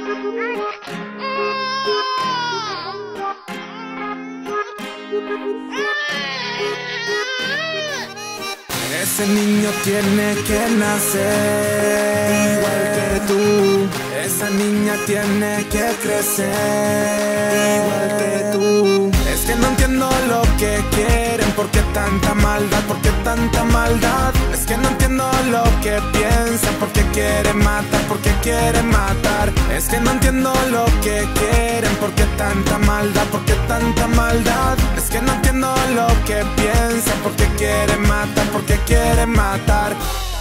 Ese niño tiene que nacer igual que tú. Esa niña tiene que crecer igual que tú. Es que no entiendo lo que quieren, ¿por qué tanta maldad? ¿Por qué tanta maldad? Es que no entiendo lo que piensan, ¿por qué quieren matar? ¿Por qué quieren matar? Es que no entiendo lo que quieren, ¿por qué tanta maldad? ¿Por qué tanta maldad? Es que no entiendo lo que piensan, ¿por qué quieren matar? ¿Por qué quieren matar?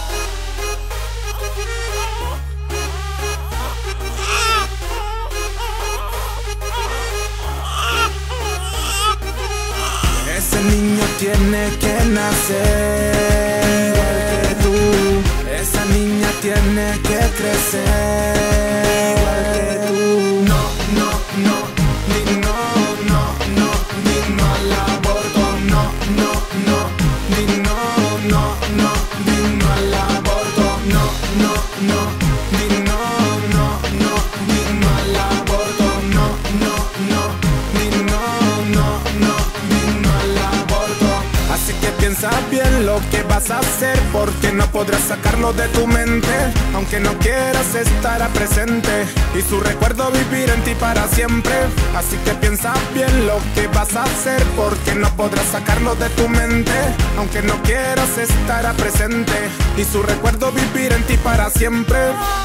Ese niño tiene que nacer igual que tú. Esa niña tiene que crecer igual que tú. No, no, no, ni no, no, no, ni no al aborto. No, no, no, ni no, no, no, ni no al aborto. No, no, no, ni no, no, no, ni no al aborto. No, no, no, ni no, no, no, ni no al aborto. Así que piensa bien lo que vas a hacer, porque no podrás sacarlo de tu mente, aunque no quieras estará presente y su recuerdo vivir en ti para siempre. Así que piensa bien lo que vas a hacer, porque no podrás sacarlo de tu mente, aunque no quieras estará presente y su recuerdo vivir en ti para siempre.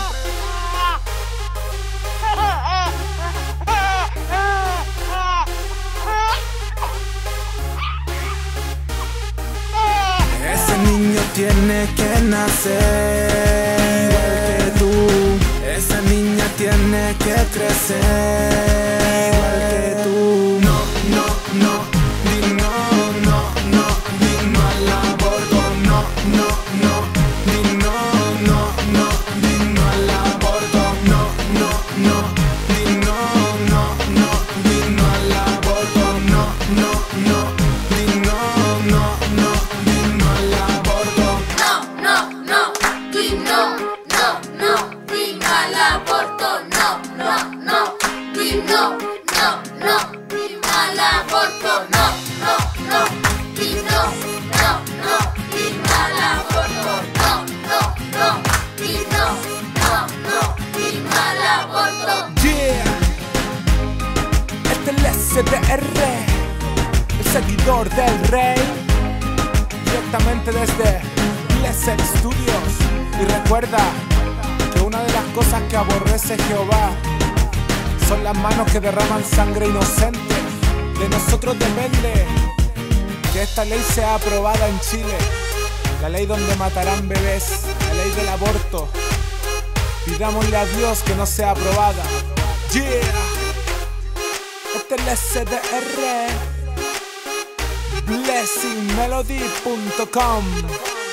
Ese niño tiene que nacer igual que tú. Esa niña tiene que crecer igual que tú. No, no, no, ni no, no, no, ni no al aborto. No, no, no, ni no, no, no, ni no al aborto. No, no, no, ni no, no, no, ni no al aborto. No, no, no, ni no, no, no, ni no al aborto. No, no, no, ni no, no, no, ni no al aborto. No, no, no, ni no, no, no, ni no al aborto. No, no, no, ni no, no, no, ni no al aborto. No, no, no, ni no, no, no, ni no al aborto. Yeah, este es el SDR, el seguidor del rey, directamente desde Blessed Studios. Y recuerda que una de las cosas que aborrece Jehová son las manos que derraman sangre inocente. De nosotros depende que esta ley sea aprobada en Chile, la ley donde matarán bebés, la ley del aborto. Pidámosle a Dios que no sea aprobada. Yeah, este es el SDR, blessingmelody.com.